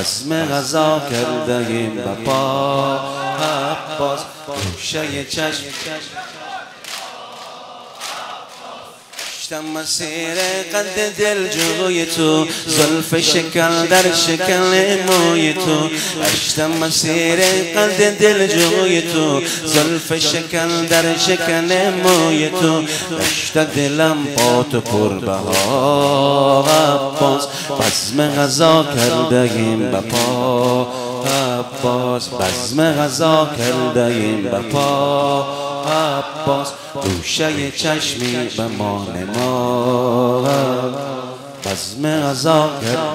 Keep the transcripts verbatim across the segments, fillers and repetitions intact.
بزم غذا کردیم بپا عباس گوشه چشم مسیر قد دل جوی تو زلف شکل در شکل موی تو اشتم مسیر قد دل جوی تو زلف شکل در شکل موی تو اشت دلم با تو پر بها عباس بزم غذا کردیم بپا عباس بزم غذا کردیم بپا عباس گوشه چشمی به ما نما بزم غذا کرد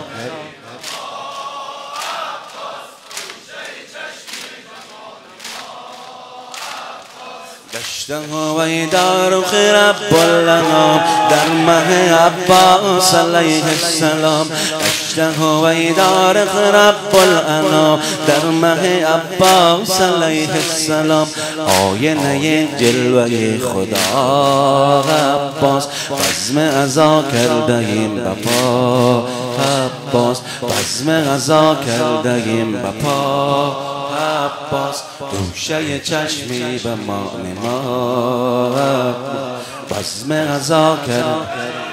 گشته هویدا رخ رب الانام در مه عباس علیه السلام گشته هویدا رخ رب الانام در مه عباس علیه السلام آینه جلوه خدا عباس بزم غذا کردیم بپا عباس بزم غذا کردیم بپا عباس گوشه چشمی به ما نما بزم غذا کرد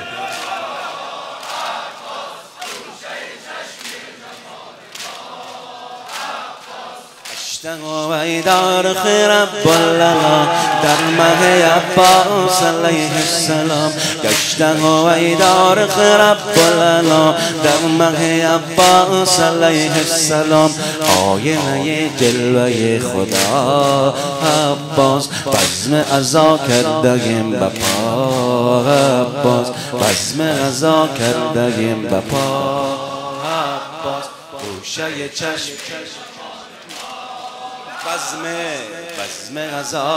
ویدار خیرب بلنا در مه عباس علیه السلام گشتن ویدار خیرب بلنا در مه عباس علیه السلام آینه جلوه خدا عباس بزم غذا کردیم بپا عباس بزم غذا کردیم بپا عباس گوشه چشم بزم بزم غذا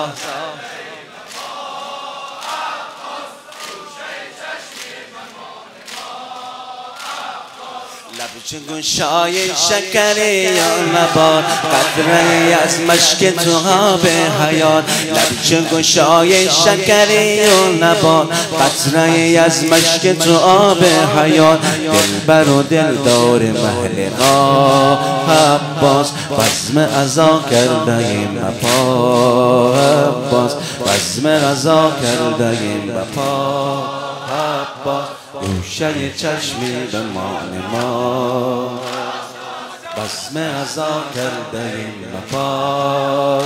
لب گشای شکری یا نبات قطره از مشک تو ها به حیات لب گشای شکری یا نبات قطره از مشک تو آب حیات دلبر و دلدار محلقا عباس بزم غذا کردیم بپا عباس بزم غذا کردیم بپا عباس گوشه چشمی به ما نما بزم غذا کردیم بپا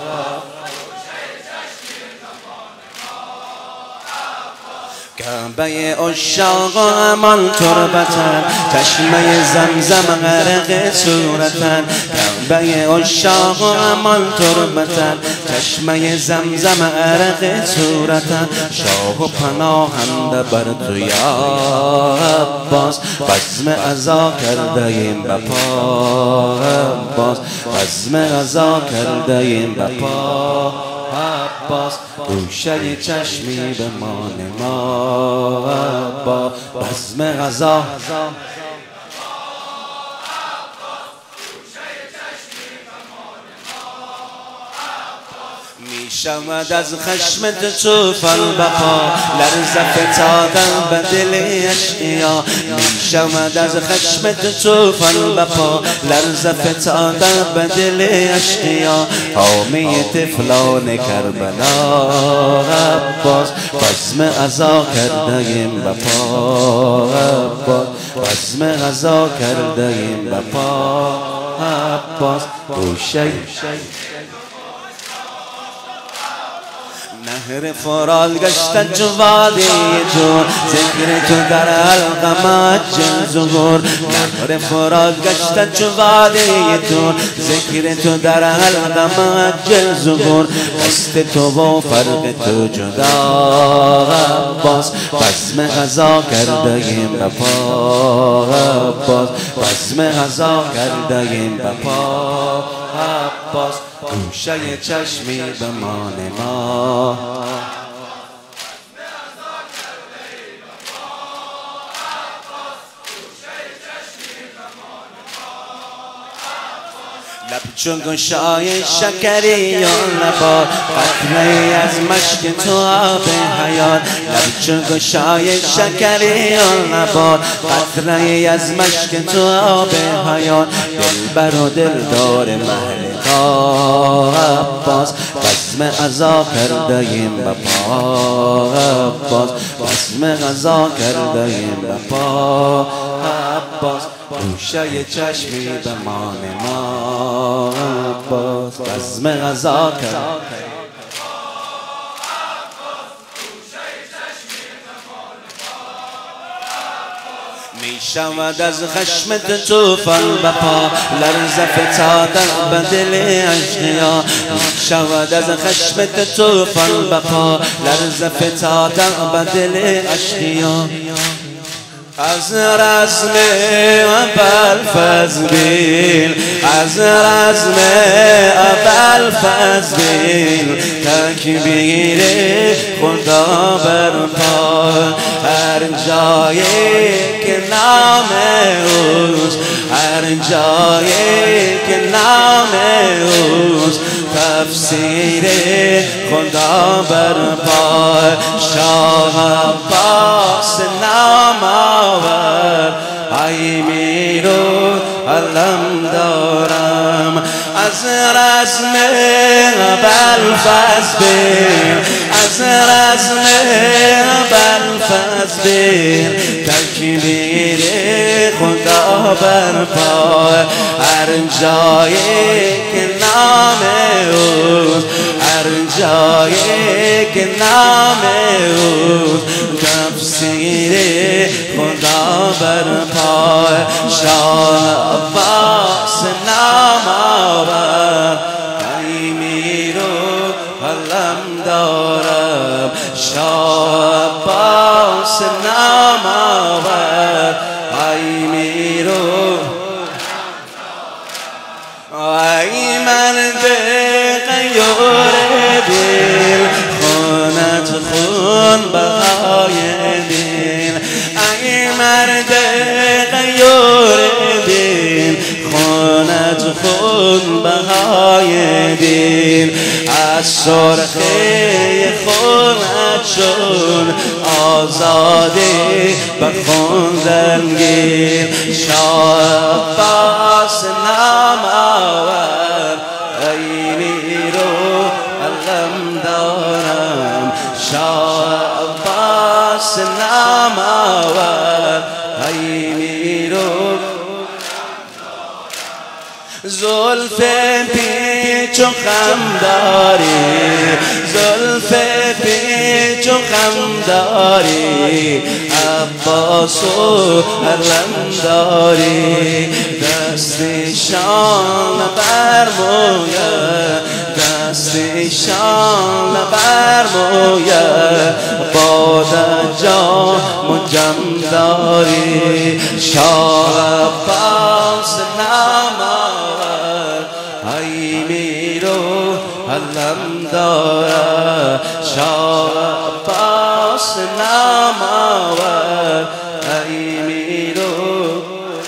کعبه عشاق امان تربتن چشمه زمزم غرق صورتن کعبه عشاق امان تربتن چشمه زمزم غرق صورتن شاه و پناهنده بر تو یا عباس بزم غذا کردیم بپا عباس بزم غذا کردیم بپا عباس گوشه چشمی به ما نما عباس بزم غذا می شود از خشمت طوفان بپا لرزه فتادن به دل اشقیا می شود از خشمت طوفان بپا لرزه فتادن به دل اشقیا حامی طفلان کربلا عباس بزم غذا کردیم بپا عباس بزم غذا کردیم بپا عباس گوشه نهر فرال گشت جوادی تو ذکر تو در حلقم اجل ظهور نهر فرال گشت جوادی تو ذکر تو در حلقم اجل ظهور دست تو و فرق تو جدا عباس بزم غذا کردیم بپا عباس بزم غذا کردیم بپا عباس گوشه چشمی به ما نما لب چون گشای شکری یا لبا قطره از مشک تو آب حیات لب چون گشای شکری یا لبا قطره از مشک تو آب حیات دلبر و دلدار محل عباس بزم غذا کرده‌ایم بپا عباس بزم غذا کرده‌ایم بپا عباس گوشه چشمی بمان ما عباس بزم غذا کرده‌ایم می شود از خشمت توفان بپا لرزه فتادن به دل اشقیا می شود از خشمت توفان بپا لرزه فتادن به دل اشقیا از رزم ابوالفضل از رزم ابوالفضل تکبیر خدا برپا هر جایی که نام اوست هر جایی که نام اوست تفسیر خدا برپا شاه عباس نام آور ای میرو علم دارم از رزم ابوالفضل از رزم ابوالفضل تکبیر خدا برپا هر جایی که نام اوست هر جایی که نام اوست تفسیر خدا برپا شاه عباس نام آور ای میرو علم دارم شاه عباس نام آور ای میرو ای مرد غیور دل خونت خون بهای دل ای مرد غیور دل خونت خون بهای دل از سرخه خونت شد آزاده به خون درگیر شاه عباس نام آور ای میرو علم دارم شاه عباس نام آور ای میرو زلف پیچ و خم داری زلف پیچ و خم داری عباس و علم داری دستشان بر مویه دستشان بر مویه باد جام جم داری شاه عباس نام ای میرو علم داره شاه عباس نام آور ای میرو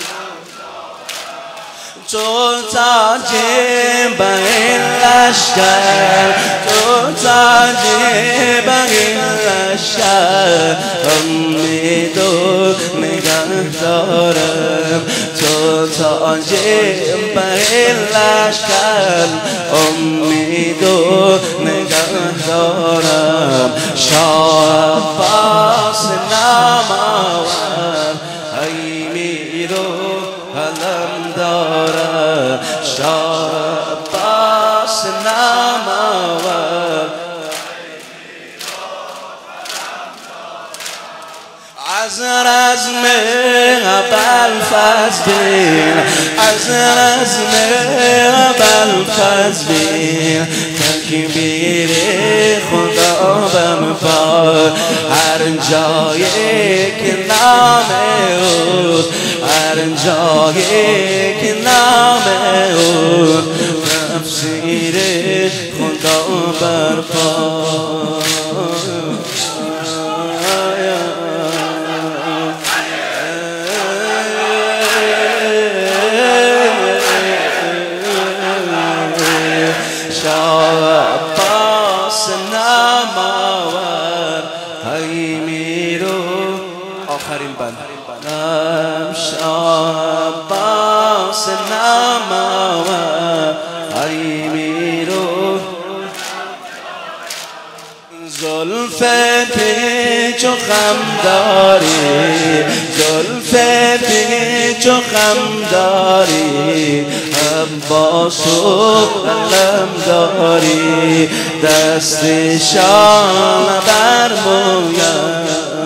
تو تاج بین لشکر تو تاج بین لشکر امیدو نگه دارم تو تاج بین لشکر امیدو نگه دارم شاه عباس نام آور ای میرو علم داره شاه عباس نام آور از رزم ابوالفضل از رزم ابوالفضل تکبیر خدا برپا هر جایی که نام اوست هر جایی که نام اوست تفسیر خدا برپا شاه عباس نامآور هیمیرو آخرین بند شاه عباس نامآور هیمیرو زلف پیچ و خم داری زلف پیچ و خم داری عباس و علم داری دستشان بر مویم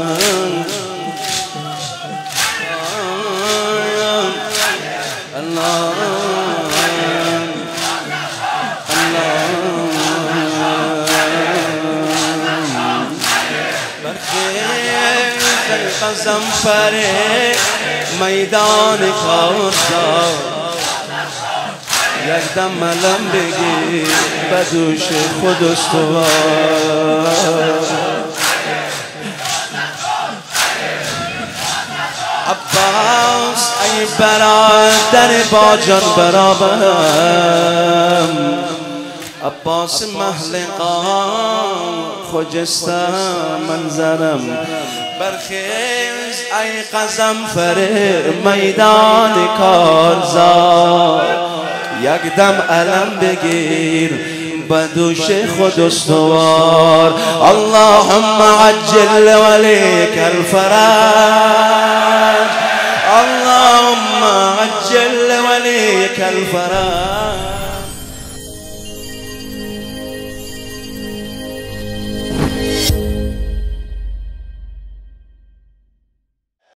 قزنفر میدان کارزار یک دم علم بگیر بدوش خود استوار عباس ای برادر با جان برابرم عباس محلقان خجسته منظرم برخیز ای قزنفر میدان کارزار یک دم علم بگیر بدوش خود استوار اللهم عجل ولیک الفرج اللهم عجل ولیک الفرج